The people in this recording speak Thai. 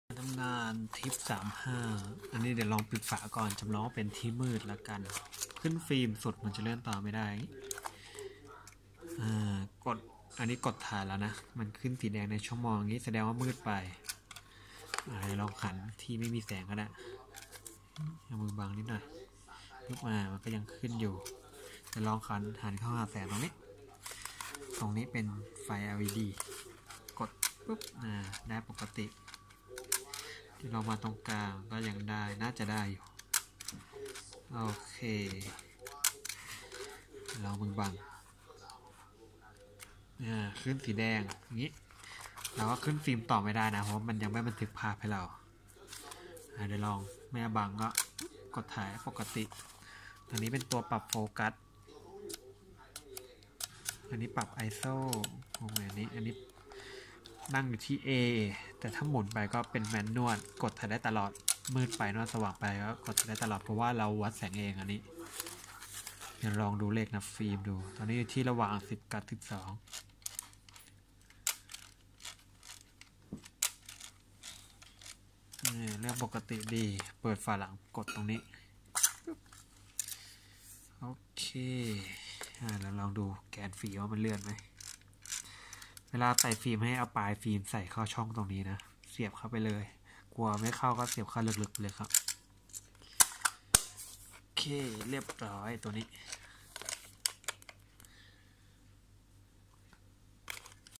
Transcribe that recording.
ทำงานทิป35อันนี้เดี๋ยวลองปิดฝาก่อนจำลองเป็นที่มืดแล้วกันขึ้นฟิล์มสุดมันจะเลื่อนต่อไม่ได้กดอันนี้กดถ่ายแล้วนะมันขึ้นสีแดงในช่องมองอย่างนี้แสดงว่ามืดไปลองขันที่ไม่มีแสงก็ได้เอามือบังนิดหน่อยลุกมามันก็ยังขึ้นอยู่จะลองหันเข้าหาแสงตรงนี้เป็นไฟ LED กดปุ๊บได้ปกติที่เรามาตรงกลางก็ยังได้น่าจะได้อยู่โอเคเรามือบังขึ้นสีแดงอย่างนี้เราก็ขึ้นฟิล์มต่อไม่ได้นะเพราะมันยังไม่บันทึกภาพให้เราเดี๋ยวลองแม่บังก็กดถ่ายปกติอันนี้เป็นตัวปรับโฟกัสอันนี้ปรับ ISO อันนี้นั่งอยู่ที่ A แต่ถ้าหมุนไปก็เป็นแมนนวลกดถ่ายได้ตลอดมืดไปนวดสว่างไปก็กดถ่ายได้ตลอดเพราะว่าเราวัดแสงเองอันนี้เดี๋ยวลองดูเลขนับฟิล์มดูตอนนี้อยู่ที่ระหว่าง10กับ12เรื่องปกติดีเปิดฝาหลังกดตรงนี้โอเคแล้วลองดูแกนฟิล์มว่ามันเลื่อนไหมเวลาใส่ฟิล์มให้เอาปลายฟิล์มใส่เข้าช่องตรงนี้นะเสียบเข้าไปเลยกลัวไม่เข้าก็เสียบเข้าลึกๆเลยครับโอเคเรียบร้อยตัวนี้